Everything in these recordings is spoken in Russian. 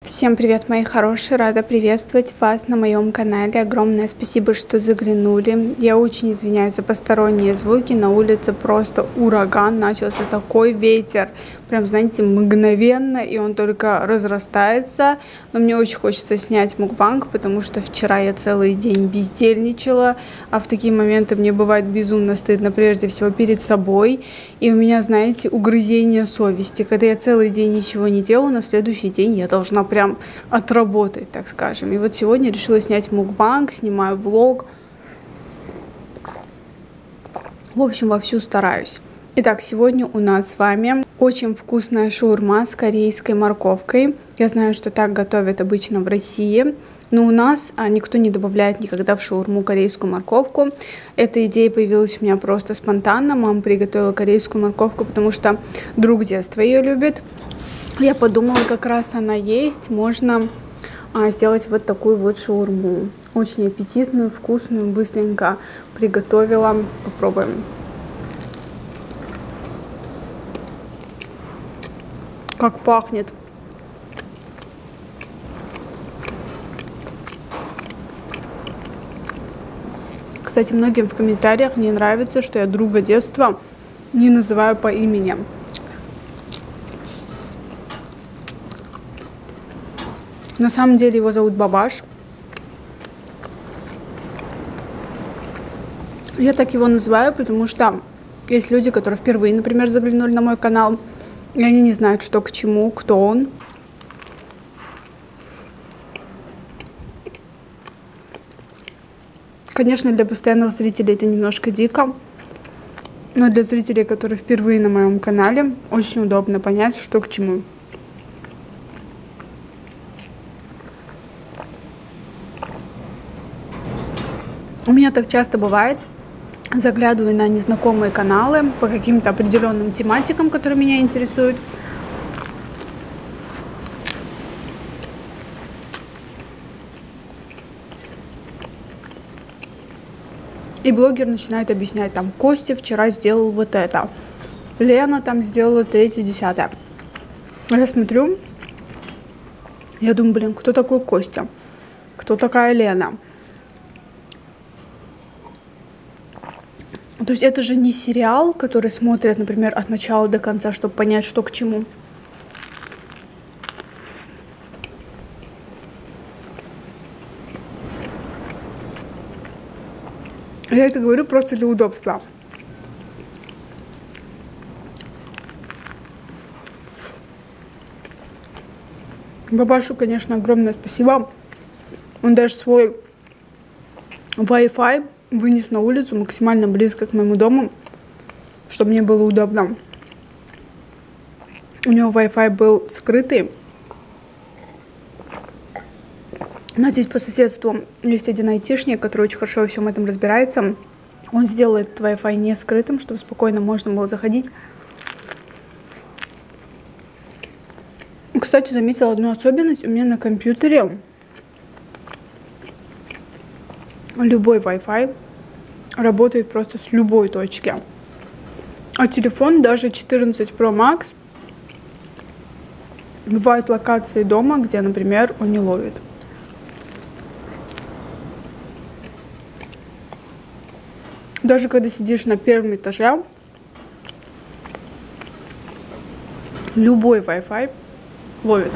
Всем привет, мои хорошие! Рада приветствовать вас на моем канале. Огромное спасибо, что заглянули. Я очень извиняюсь за посторонние звуки. На улице просто ураган. Начался такой ветер. Прям, знаете, мгновенно. И он только разрастается. Но мне очень хочется снять мукбанг, потому что вчера я целый день бездельничала. А в такие моменты мне бывает безумно стыдно, прежде всего, перед собой. И у меня, знаете, угрызение совести. Когда я целый день ничего не делаю, на следующий день я должна прям отработать, так скажем. И вот сегодня решила снять мукбанг, снимаю влог. В общем, вовсю стараюсь. Итак, сегодня у нас с вами очень вкусная шаурма с корейской морковкой. Я знаю, что так готовят обычно в России, но у нас никто не добавляет никогда в шаурму корейскую морковку. Эта идея появилась у меня просто спонтанно. Мама приготовила корейскую морковку, потому что друг детства ее любит. Я подумала, как раз она есть, можно сделать вот такую вот шаурму. Очень аппетитную, вкусную, быстренько приготовила. Попробуем. Как пахнет. Кстати, многим в комментариях не нравится, что я друга детства не называю по имени. На самом деле его зовут Бабаш. Я так его называю, потому что есть люди, которые впервые, например, заглянули на мой канал, и они не знают, что к чему, кто он. Конечно, для постоянных зрителей это немножко дико, но для зрителей, которые впервые на моем канале, очень удобно понять, что к чему. У меня так часто бывает, заглядываю на незнакомые каналы по каким-то определенным тематикам, которые меня интересуют. И блогер начинает объяснять, там, Костя вчера сделал вот это, Лена там сделала 3-10. Я смотрю, я думаю, блин, кто такой Костя? Кто такая Лена? То есть это же не сериал, который смотрят, например, от начала до конца, чтобы понять, что к чему. Я это говорю просто для удобства. Бабашу, конечно, огромное спасибо. Он даже свой Wi-Fi вынес на улицу максимально близко к моему дому, чтобы мне было удобно. У него Wi-Fi был скрытый. Но здесь по соседству есть один айтишник, который очень хорошо во всем этом разбирается. Он сделал этот Wi-Fi не скрытым, чтобы спокойно можно было заходить. Кстати, заметила одну особенность. У меня на компьютере любой Wi-Fi работает просто с любой точки. А телефон, даже 14 Pro Max, бывают локации дома, где, например, он не ловит. Даже когда сидишь на первом этаже, любой Wi-Fi ловит.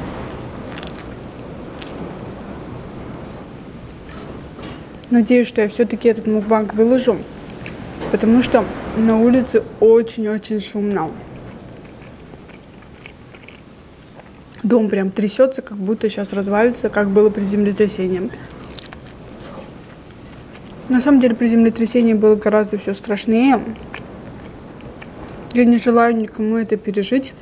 Надеюсь, что я все-таки этот мукбанг выложу, потому что на улице очень-очень шумно. Дом прям трясется, как будто сейчас развалится, как было при землетрясении. На самом деле при землетрясении было гораздо все страшнее. Я не желаю никому это пережить.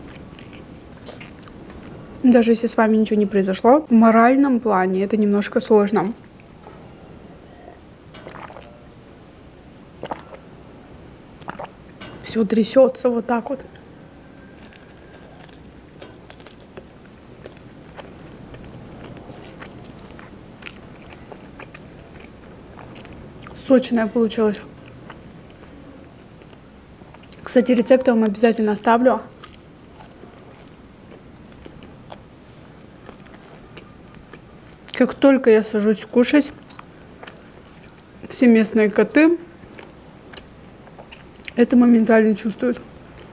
Даже если с вами ничего не произошло, в моральном плане это немножко сложно. Все трясется вот так вот. Сочная получилась. Кстати, рецепт я вам обязательно оставлю. Как только я сажусь кушать, все местные коты это моментально чувствуют.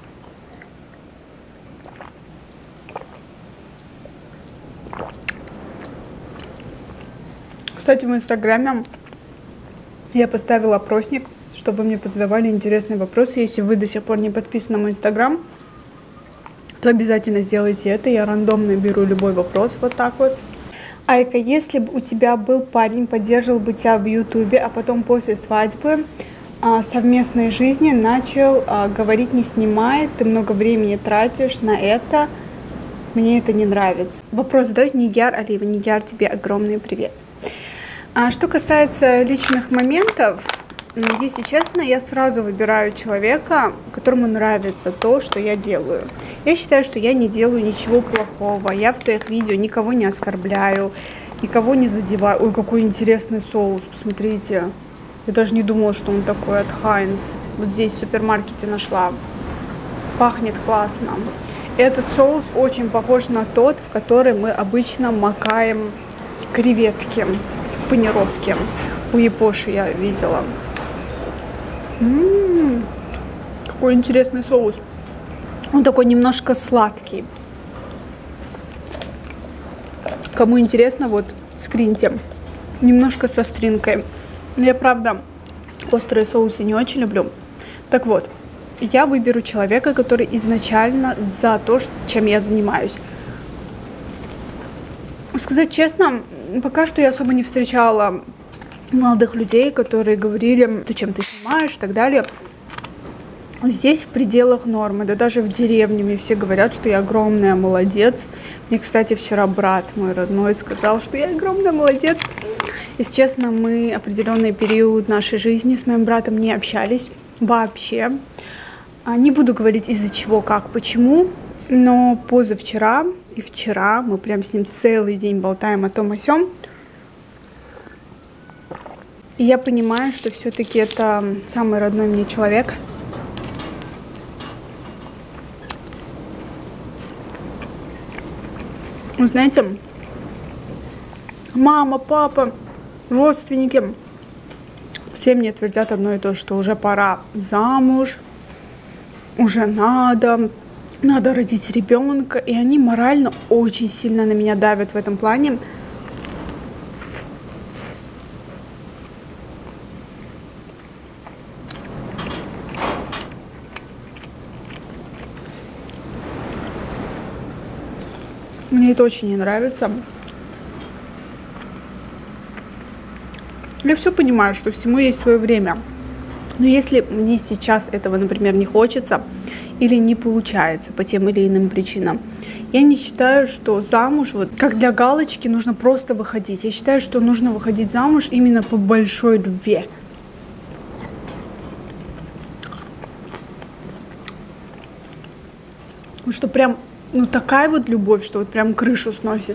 Кстати, в Инстаграме я поставила опросник, чтобы вы мне позадавали интересные вопросы. Если вы до сих пор не подписаны на мой Инстаграм, то обязательно сделайте это. Я рандомно беру любой вопрос вот так вот. Айка, если бы у тебя был парень, поддерживал бы тебя в Ютубе, а потом после свадьбы совместной жизни начал говорить не снимай, ты много времени тратишь на это, мне это не нравится. Вопрос задает Нигяр Алиева. Нигяр, тебе огромный привет. Что касается личных моментов, если честно, я сразу выбираю человека, которому нравится то, что я делаю. Я считаю, что я не делаю ничего плохого. Я в своих видео никого не оскорбляю, никого не задеваю. Ой, какой интересный соус, посмотрите. Я даже не думала, что он такой от Heinz. Вот здесь в супермаркете нашла. Пахнет классно. Этот соус очень похож на тот, в который мы обычно макаем креветки в панировке. У Япоши я видела. Какой интересный соус. Он такой немножко сладкий. Кому интересно, вот скриньте. Немножко со остринкой. Но я, правда, острые соусы не очень люблю. Так вот, я выберу человека, который изначально за то, чем я занимаюсь. Сказать честно, пока что я особо не встречала молодых людей, которые говорили, зачем ты снимаешь и так далее. Здесь в пределах нормы, да даже в деревне мне все говорят, что я огромная молодец. Мне, кстати, вчера брат мой родной сказал, что я огромная молодец. Если честно, мы определенный период нашей жизни с моим братом не общались вообще. Не буду говорить из-за чего, как, почему, но позавчера и вчера мы прям с ним целый день болтаем о том, о сём. И я понимаю, что все-таки это самый родной мне человек. Вы знаете, мама, папа, родственники, все мне твердят одно и то, что уже пора замуж, уже надо родить ребенка. И они морально очень сильно на меня давят в этом плане. Мне это очень не нравится. Я все понимаю, что всему есть свое время. Но если мне сейчас этого, например, не хочется или не получается по тем или иным причинам, я не считаю, что замуж, вот как для галочки, нужно просто выходить. Я считаю, что нужно выходить замуж именно по большой любви. Что прям, такая вот любовь, что вот прям крышу сносит.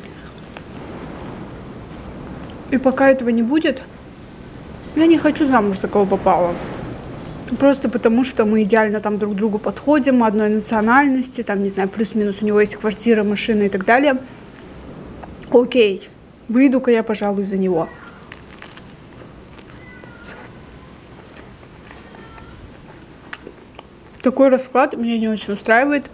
И пока этого не будет, я не хочу замуж за кого попало. Просто потому, что мы идеально там друг другу подходим, мы одной национальности, там, не знаю, плюс-минус у него есть квартира, машина и так далее. Окей, выйду-ка я, пожалуй, за него. Такой расклад меня не очень устраивает.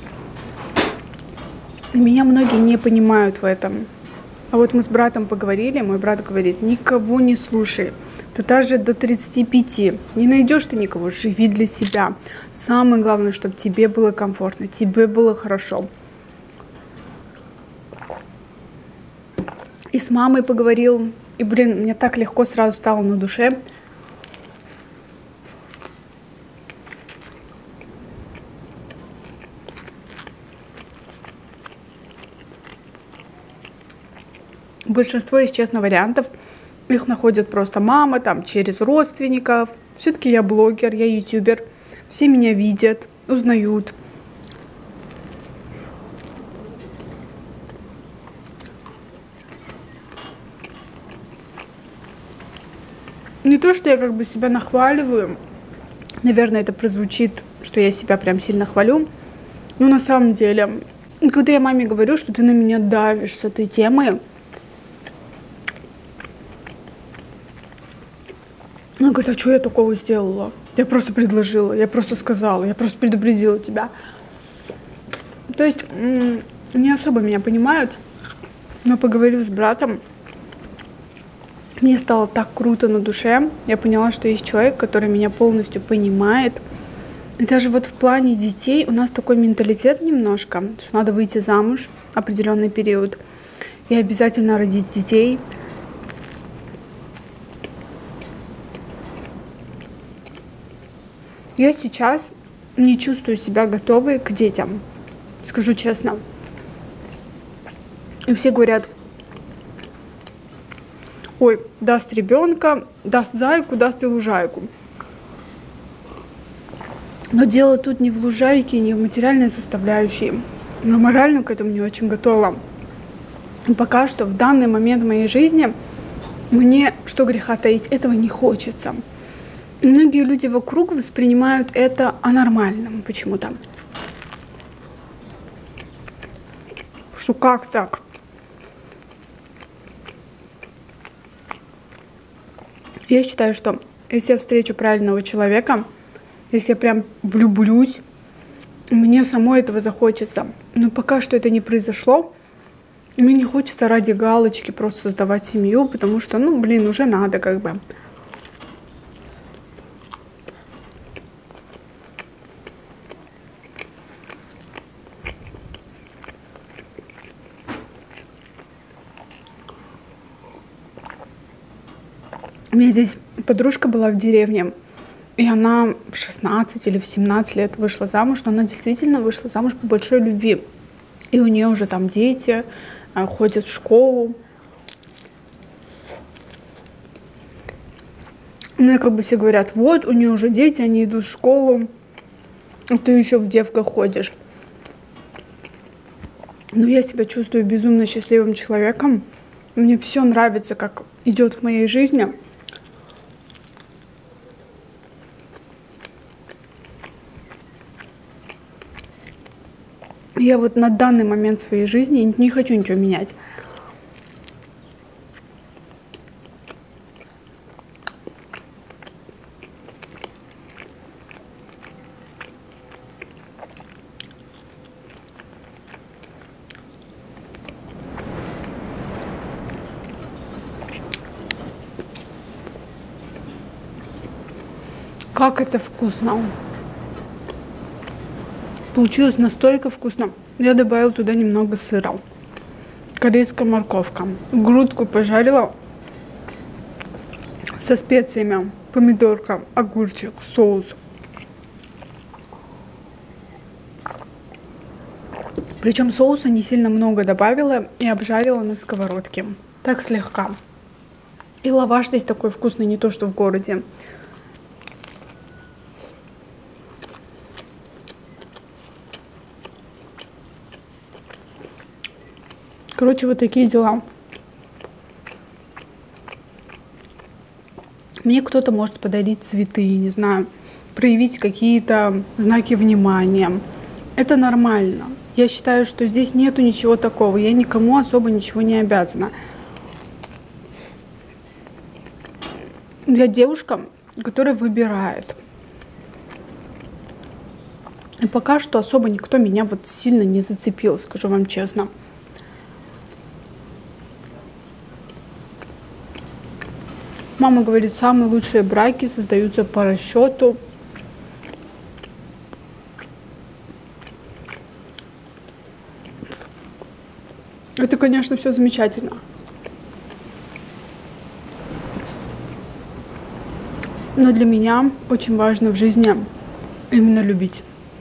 И меня многие не понимают в этом. А вот мы с братом поговорили, мой брат говорит, никого не слушай. Ты даже до 35 не найдешь ты никого, живи для себя. Самое главное, чтобы тебе было комфортно, тебе было хорошо. И с мамой поговорил, и, мне так легко сразу стало на душе. Большинство, если честно, вариантов, их находят просто мама, там, через родственников. Все-таки я блогер, я ютубер. Все меня видят, узнают. Не то, что я как бы себя нахваливаю. Наверное, это прозвучит, что я себя прям сильно хвалю. Но на самом деле, когда я маме говорю, что ты на меня давишь с этой темой, Она говорит, а что я такого сделала? Я просто предложила, я просто сказала, я просто предупредила тебя. То есть не особо меня понимают, но поговорив с братом, мне стало так круто на душе. Я поняла, что есть человек, который меня полностью понимает. И даже вот в плане детей у нас такой менталитет немножко, что надо выйти замуж в определенный период и обязательно родить детей. Я сейчас не чувствую себя готовой к детям, скажу честно. И все говорят, ой, даст ребенка, даст зайку, даст и лужайку. Но дело тут не в лужайке, не в материальной составляющей. Но морально к этому не очень готова. И пока что в данный момент в моей жизни мне, что греха таить, этого не хочется. И многие люди вокруг воспринимают это анормальным почему-то. Что как так? Я считаю, что если я встречу правильного человека, если я прям влюблюсь, мне самой этого захочется. Но пока что это не произошло. Мне не хочется ради галочки просто создавать семью, потому что, уже надо как бы. У меня здесь подружка была в деревне, и она в 16 или в 17 лет вышла замуж, но она действительно вышла замуж по большой любви. И у нее уже там дети, ходят в школу. Мне как бы все говорят, вот, у нее уже дети, они идут в школу, а ты еще в девках ходишь. Но я себя чувствую безумно счастливым человеком. Мне все нравится, как идет в моей жизни. Я вот на данный момент своей жизни не хочу ничего менять. Как это вкусно! Получилось настолько вкусно. Я добавила туда немного сыра. Корейская морковка. Грудку пожарила со специями. Помидорка, огурчик, соус. Причем соуса не сильно много добавила и обжарила на сковородке. Так слегка. И лаваш здесь такой вкусный, не то что в городе. Короче, вот такие дела. Мне кто-то может подарить цветы, не знаю, проявить какие-то знаки внимания. Это нормально. Я считаю, что здесь нету ничего такого. Я никому особо ничего не обязана. Я девушка, которая выбирает. И пока что особо никто меня вот сильно не зацепил, скажу вам честно. Мама говорит, самые лучшие браки создаются по расчету. Это, конечно, все замечательно. Но для меня очень важно в жизни именно любить.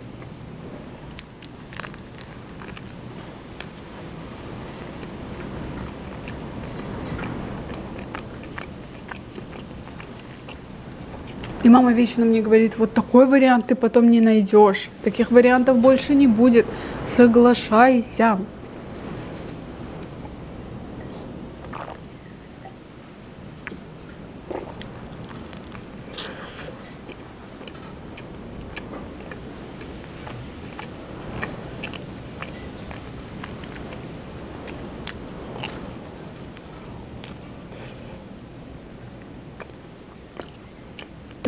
И мама вечно мне говорит, вот такой вариант ты потом не найдешь. Таких вариантов больше не будет. Соглашайся.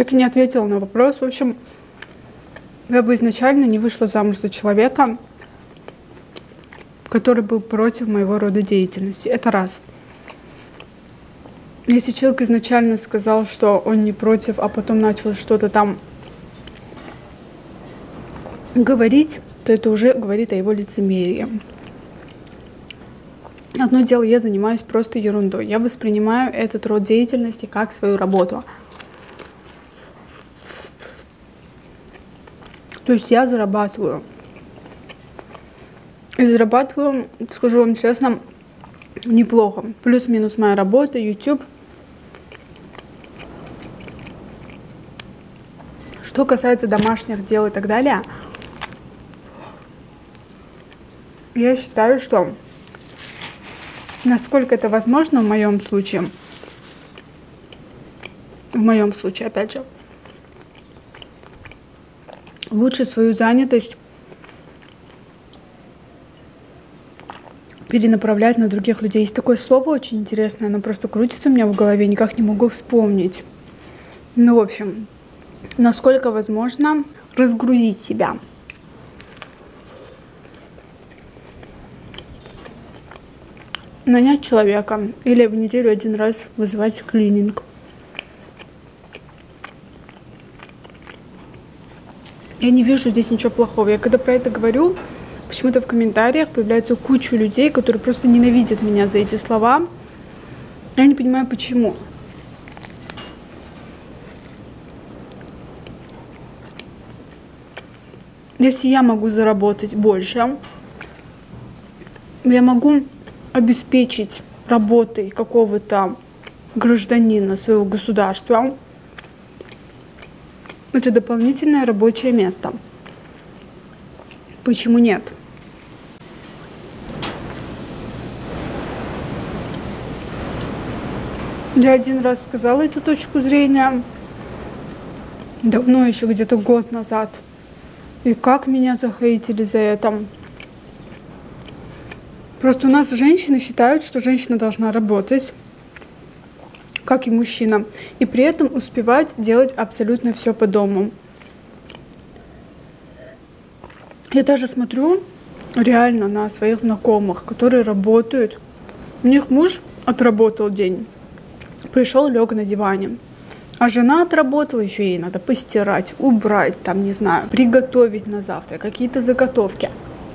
так и не ответила на вопрос. В общем, я бы изначально не вышла замуж за человека, который был против моего рода деятельности. Это раз. Если человек изначально сказал, что он не против, а потом начал что-то там говорить, то это уже говорит о его лицемерии. Одно дело, я занимаюсь просто ерундой. Я воспринимаю этот род деятельности как свою работу. То есть я зарабатываю. И зарабатываю, скажу вам честно, неплохо. Плюс-минус моя работа, YouTube. Что касается домашних дел и так далее, я считаю, что насколько это возможно в моем случае, опять же, лучше свою занятость перенаправлять на других людей. Есть такое слово очень интересное, оно просто крутится у меня в голове, никак не могу вспомнить. Ну, в общем, насколько возможно разгрузить себя. Нанять человека или в неделю один раз вызывать клининг. Я не вижу здесь ничего плохого. Я когда про это говорю, почему-то в комментариях появляется куча людей, которые просто ненавидят меня за эти слова. Я не понимаю, почему. Если я могу заработать больше, я могу обеспечить работой какого-то гражданина своего государства. Это дополнительное рабочее место. Почему нет? Я один раз сказала эту точку зрения, давно, еще где-то год назад. И как меня захейтили за это. Просто у нас женщины считают, что женщина должна работать, как и мужчина, и при этом успевать делать абсолютно все по дому. Я даже смотрю реально на своих знакомых, которые работают. У них муж отработал день, пришел, лег на диване. А жена отработала, еще ей надо постирать, убрать, там, не знаю, приготовить на завтрак, какие-то заготовки.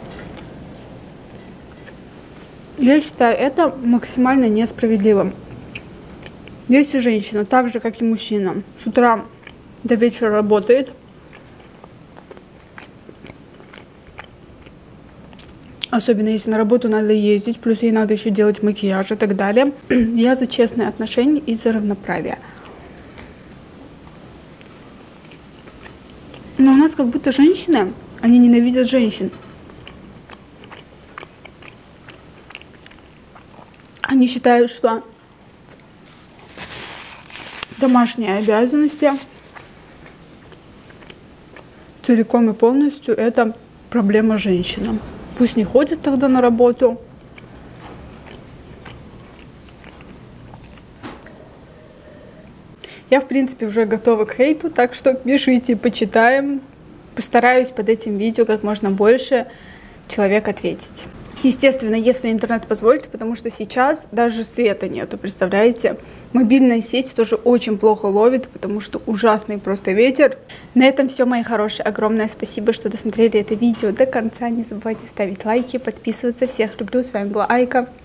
Я считаю это максимально несправедливым. Если женщина, так же, как и мужчина, с утра до вечера работает, особенно если на работу надо ездить, плюс ей надо еще делать макияж и так далее, я за честные отношения и за равноправие. Но у нас как будто женщины, они ненавидят женщин. Они считают, что домашние обязанности целиком и полностью это проблема женщины. Пусть не ходят тогда на работу. Я, в принципе, уже готова к хейту, так что пишите, почитаем. Постараюсь под этим видео как можно больше человек ответить. Естественно, если интернет позволит, потому что сейчас даже света нету, представляете? Мобильная сеть тоже очень плохо ловит, потому что ужасный просто ветер. На этом все, мои хорошие. Огромное спасибо, что досмотрели это видео до конца. Не забывайте ставить лайки, подписываться. Всех люблю. С вами была Айка.